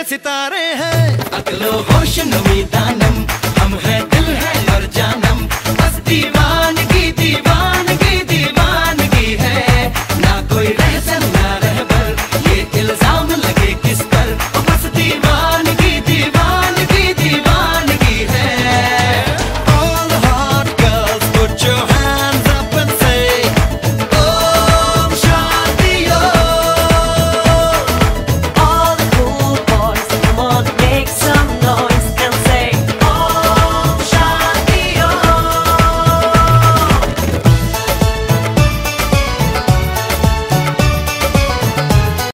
सितारे हैं। अकलो होश नमी दानम, हम है दिल है और जानम, बस दीवार